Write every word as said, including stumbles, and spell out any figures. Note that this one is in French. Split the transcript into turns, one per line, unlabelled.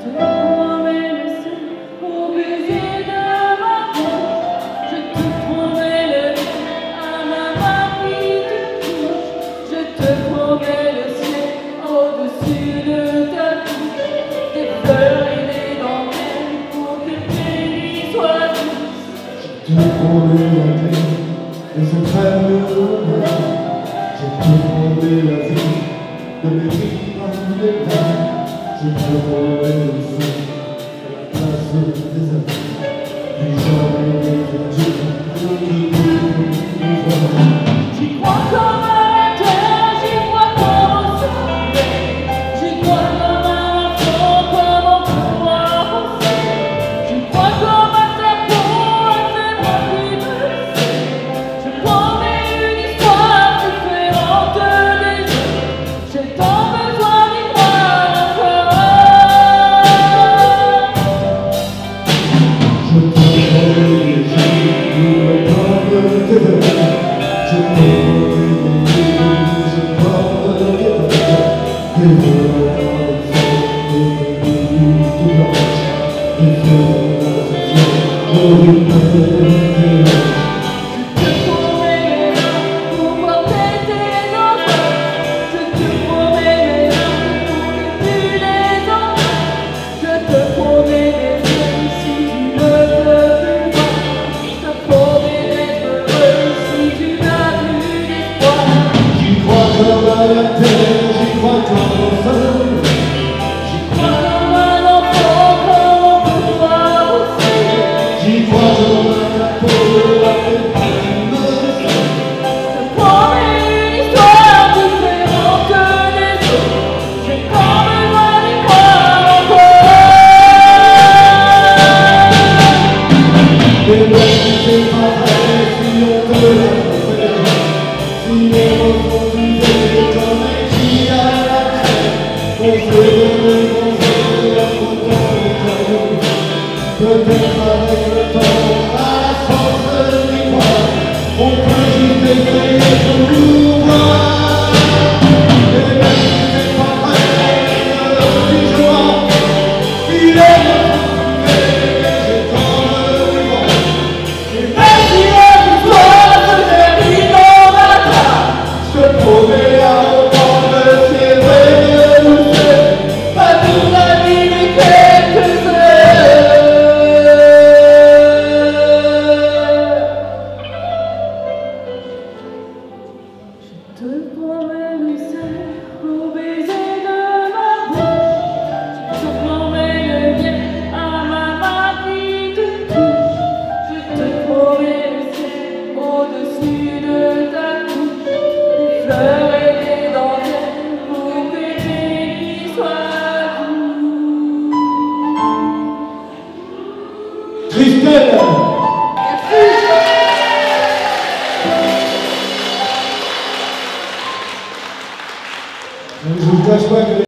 te promets le ciel au baiser de ma bouche. Je te promets le ciel à ma main qui te touche. Je te promets le ciel au-dessus de ta bouche. Des fleurs et des dentelles pour que tes nuits soient douces.
Je te promets la terre et son crème de l'honneur. Je te promets la vie de mes vies en détail. Je te promets le son de la place des amis. Du jamais des adieux, de tout
J'y crois comme à la terre, j'y crois comme au soleil. J'y crois comme à l'enfant, comme on peut voir au ciel. J'y crois comme à ta peau, à tes bras qui me serrent. Je promets une histoire différente des autres. J'ai tant besoin d'y croire encore.
Je te promets les jours, comme tes vœux. Je te promets mon Dieu, je prends tes vœux. Des vœux dans le feu, des nuits tout blanches. Des feux dans le feu, pour une belle nuit.
Je te promets mes mains pour porter tes enfants. Je te promets mes mains pour que tu les embrasses. Je te promets des yeux si tu ne peux plus voir. Je te promets d'être heureux si tu n'as plus d'espoir.
J'y crois comme à la terre, j'y crois comme au soleil.
J'y crois comme un enfant, comme on peut voir au ciel.
J'y crois comme à ta peau, à tes bras qui me serrent.
Je te promets une histoire différente des autres. J'ai tant besoin d'y croire encore.
Et même si c'est pas vrai, si on te l'a fait, si les mots sont usés comme un cri à la crème, on se donne, on se donne autant de cadeaux. Peut-être avec le temps, à la force d'y croire, on peut juste essayer de nous voir. Et même si c'est pas vrai, si je vois, si les mots sont usés, j'ai tant de vivants.
Et même si l'histoire se termine dans ma trace,
Je te promets à autant de fièvre et de douceur,
pas toute la vie mais quelques heures. Je te promets le ciel au baiser de ma bouche. Je te promets le bien à ma main qui te touche. Je te promets le ciel au-dessus de ta couche. Des fleurs et des dentelles pour que tes nuits soient douces.
Christelle.